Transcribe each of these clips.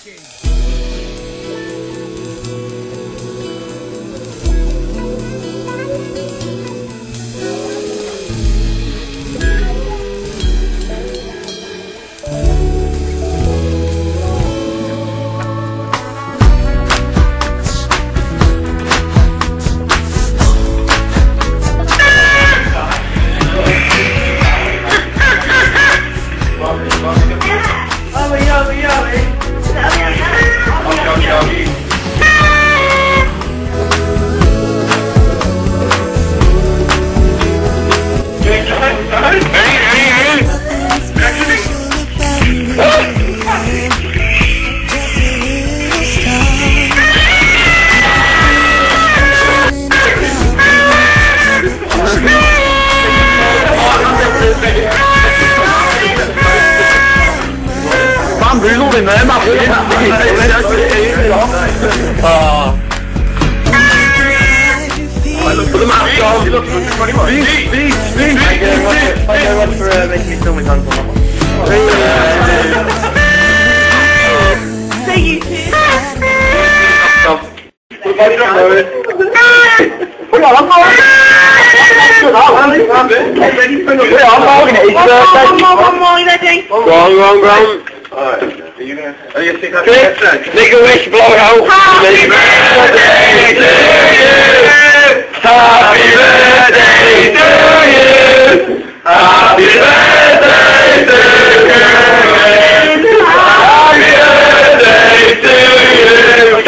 Make a wish, blow it out. Happy birthday to you. Happy birthday to you. Happy birthday to you. Happy birthday to you.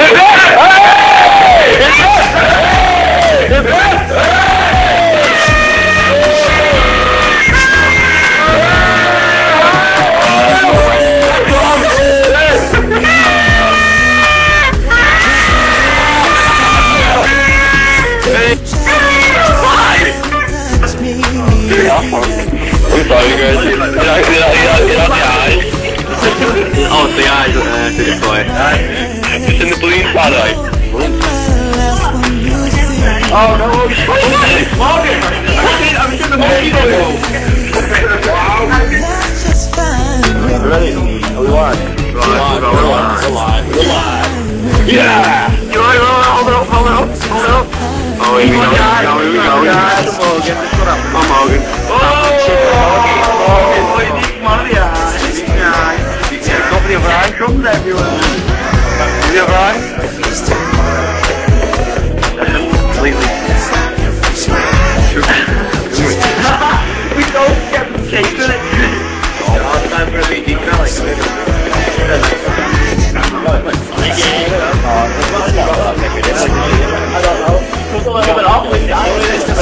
I'm sorry guys, you know the eyes. Oh, the eyes to this boy. It's in the balloon pad, oh no, Morgan! I'm in the mosquito. Ready? Are we live? We're live. Yeah! You alright? Hold it up. Oh, here we go. I'm Morgan. The other eye comes everywhere. The other eye? Completely. We don't get the cake, does it? Oh, time for a big decal, I don't know. Put a little bit off with that.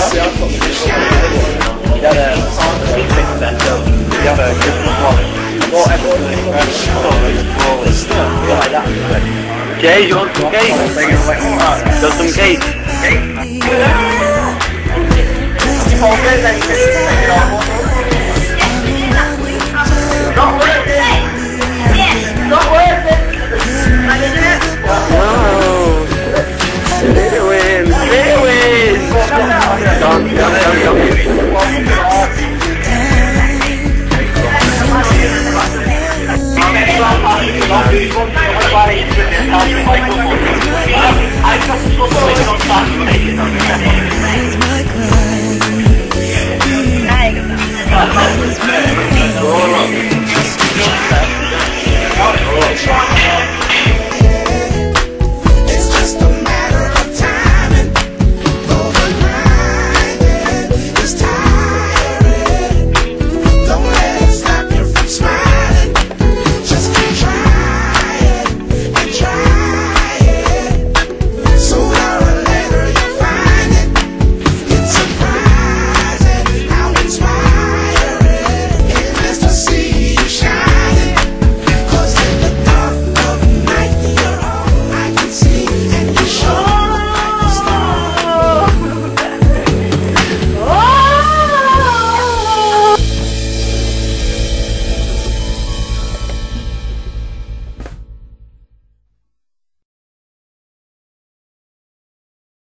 You had a big mix there, so you have a Christmas one. Jay, you want some cake? Got some cake?